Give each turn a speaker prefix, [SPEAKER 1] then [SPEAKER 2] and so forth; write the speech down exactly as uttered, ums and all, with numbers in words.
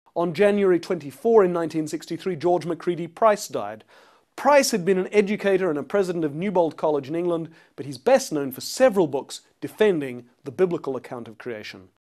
[SPEAKER 1] On January twenty-fourth in nineteen sixty-three, George McCready Price died. Price had been an educator and a president of Newbold College in England, but he's best known for several books defending the biblical account of creation.